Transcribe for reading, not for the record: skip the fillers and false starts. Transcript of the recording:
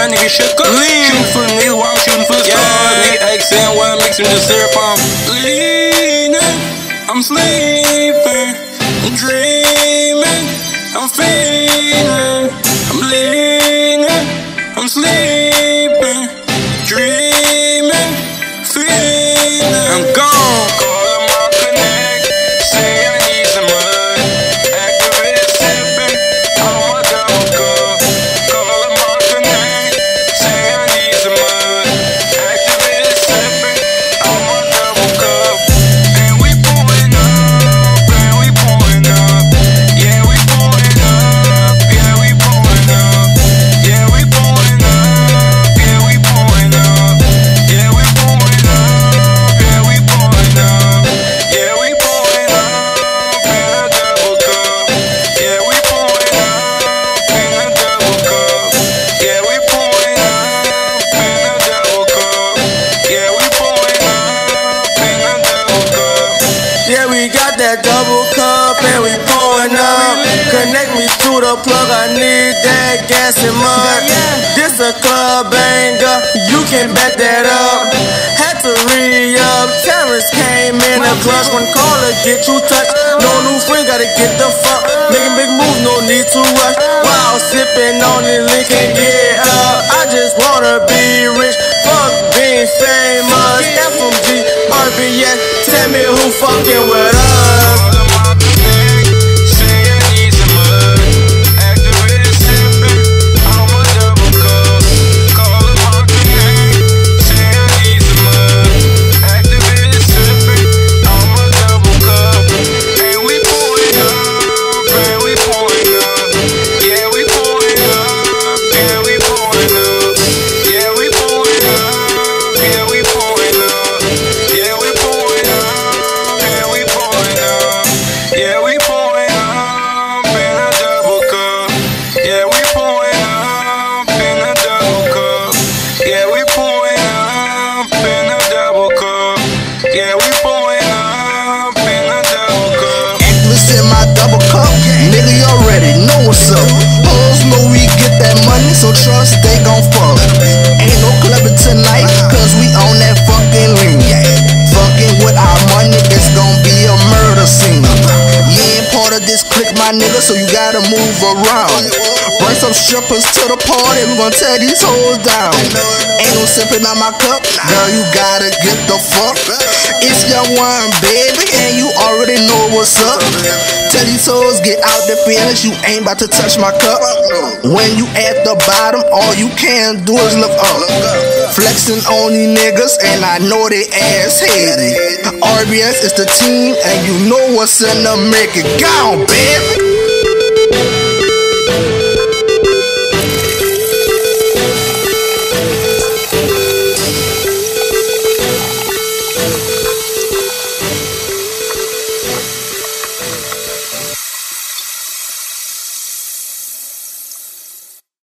young nigga shook up. Shooting for the niggas while I'm shooting for the stars. Nigga accent while I'm mixing the syrup. I'm leaning, I'm sleeping, I'm dreaming, I'm feeling, I'm leaning, I'm sleeping, dreaming, feeling. I'm gone. Call up my connect, say I need some mud. Activate sipping on my double cup. Call up my connect, say I need some mud. Activate sipping on my double cup. And we pouring up, and we pouring up. Yeah, we pouring up, yeah, we pouring up. Yeah, we pouring up, yeah, we pouring up. Yeah, we pouring up, yeah, we pouring up. Yeah, we pouring up in a double cup. Yeah, we pouring up in a double cup. Yeah, we pouring up in a double cup. Yeah, we pouring up in a double cup. Yeah, we got that double cup and we pouring up. Connect me to the plug, I need that gas and mud. This a club banger, you can bet that up. Had to re-up, Terrence came in the clutch. One caller get you touched, no new friend, gotta get the fuck. Making big moves, no need to rush. While sipping on the link and get up. I just wanna be rich, fuck being famous. FMG, RBS, tell me who fucking with us. Call up my connect, say I need some mud. Activate sipping on my double cup. Call up my connect, say I need some mud. Activate sipping on my double cup. And we pouring up, and we pouring up. Yeah, we pouring up, yeah, we pouring up. Yeah, we pouring up, yeah, we pouring up. Yeah, we pouring up, yeah, we pouring up. Yeah, we pouring up in a double cup. Yeah, we pouring up in a double cup. Yeah, we pouring up in a double cup. Yeah, we pouring up in a double cup. Ackless in my double cup, nigga, you already know what's up. Hoes know we get that money, so trust they gon' fuck. Ain't no clubbing tonight, cause we on that fucking lean. Fucking with our money, it's gon' be a murder scene. You ain't part of this clique, my nigga, so you gotta move around. Bring some strippers to the party, we gon' tear these hoes down. Ain't no sipping on my cup, girl, you gotta get the fuck. It's your one, baby, and you already know what's up. Tell these hoes, get out the feelings, you ain't about to touch my cup. When you at the bottom, all you can do is look up. Flexing on these niggas, and I know they ass heady. RBS is the team, and you know what's in the making. Go, baby.